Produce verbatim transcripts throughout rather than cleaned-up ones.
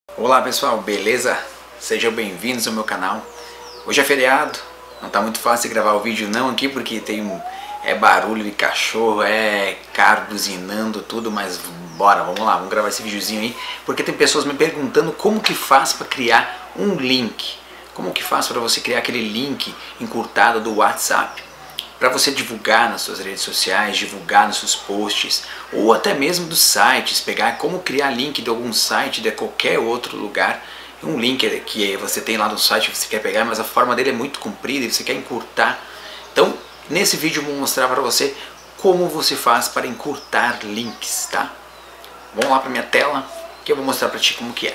Olá pessoal, beleza? Sejam bem-vindos ao meu canal. Hoje é feriado, não tá muito fácil de gravar o vídeo não aqui porque tem um, é barulho de cachorro, é carro buzinando tudo, mas bora, vamos lá, vamos gravar esse videozinho aí, porque tem pessoas me perguntando como que faz para criar um link, como que faz para você criar aquele link encurtado do WhatsApp, para você divulgar nas suas redes sociais, divulgar nos seus posts, ou até mesmo dos sites, pegar como criar link de algum site, de qualquer outro lugar, um link que você tem lá no site que você quer pegar, mas a forma dele é muito comprida e você quer encurtar. Então, nesse vídeo eu vou mostrar para você como você faz para encurtar links, tá? Vamos lá para minha tela, que eu vou mostrar para ti como que é.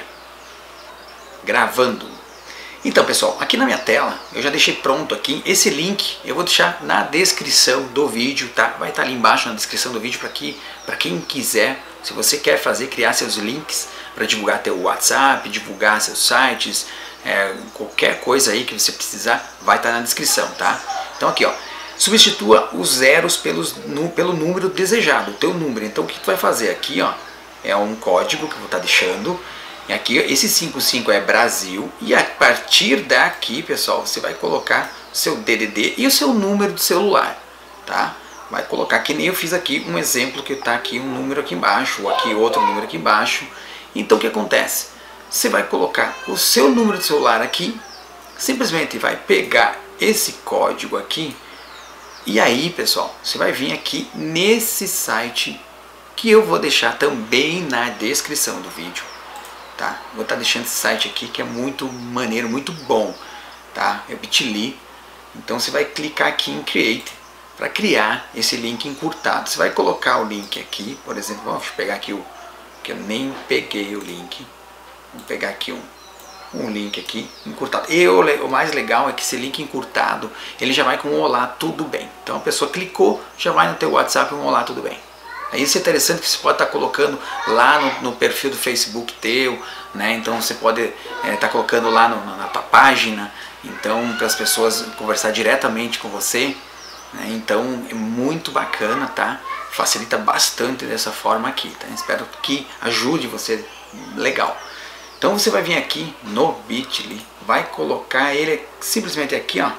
Gravando. Então pessoal, aqui na minha tela eu já deixei pronto aqui esse link, eu vou deixar na descrição do vídeo, tá? Vai estar ali embaixo na descrição do vídeo para que, para quem quiser, se você quer fazer, criar seus links para divulgar teu WhatsApp, divulgar seus sites, é, qualquer coisa aí que você precisar, vai estar na descrição, tá? Então aqui ó, substitua os zeros pelos, no, pelo número desejado, o teu número. Então o que tu vai fazer aqui ó, é um código que eu vou estar deixando. E aqui esse cinquenta e cinco é Brasil e a partir daqui, pessoal, você vai colocar o seu D D D e o seu número de celular, tá? Vai colocar que nem eu fiz aqui um exemplo que está aqui um número aqui embaixo ou aqui outro número aqui embaixo. Então o que acontece? Você vai colocar o seu número de celular aqui, simplesmente vai pegar esse código aqui e aí, pessoal, você vai vir aqui nesse site que eu vou deixar também na descrição do vídeo. Tá? Vou estar deixando esse site aqui que é muito maneiro, muito bom, tá? É bit ponto l y. Então você vai clicar aqui em Create para criar esse link encurtado. Você vai colocar o link aqui, por exemplo, vamos pegar aqui o que eu nem peguei o link. Vou pegar aqui um, um link aqui encurtado. E o, o mais legal é que esse link encurtado ele já vai com um olá, tudo bem. Então a pessoa clicou, já vai no teu WhatsApp um olá, tudo bem. Isso é interessante que você pode estar colocando lá no, no perfil do Facebook teu, né? Então você pode estar é, tá colocando lá no, na tua página, então para as pessoas conversar diretamente com você, né? Então é muito bacana, tá? Facilita bastante dessa forma aqui, tá? Espero que ajude você, legal. Então você vai vir aqui no bit ponto l y, vai colocar ele simplesmente aqui, ó.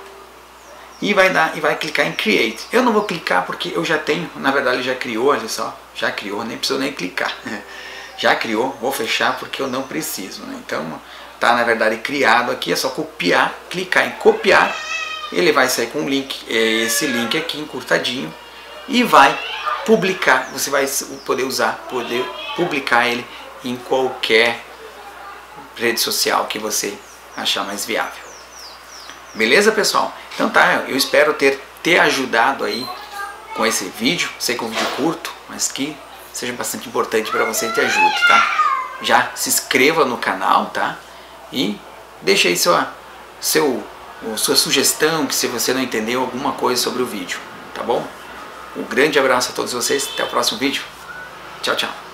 E vai, dar, e vai clicar em Create. Eu não vou clicar porque eu já tenho, na verdade ele já criou, olha só, já criou, nem preciso nem clicar. Já criou, vou fechar porque eu não preciso, né? Então tá na verdade criado aqui, é só copiar, clicar em copiar, ele vai sair com um link, esse link aqui encurtadinho e vai publicar, você vai poder usar, poder publicar ele em qualquer rede social que você achar mais viável. Beleza, pessoal? Então tá, eu espero ter, ter ajudado aí com esse vídeo. Sei que é um vídeo curto, mas que seja bastante importante para você e te ajude, tá? Já se inscreva no canal, tá? E deixa aí sua, seu, sua sugestão, que se você não entendeu alguma coisa sobre o vídeo, tá bom? Um grande abraço a todos vocês, até o próximo vídeo. Tchau, tchau.